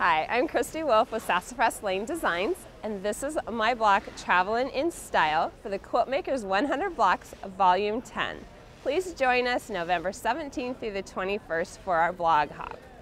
Hi, I'm Kristy with Sassafras Lane Designs, and this is my block, Travelin in Style, for the Quiltmaker's 100 Blocks, Volume 10. Please join us November 17th through the 21st for our blog hop.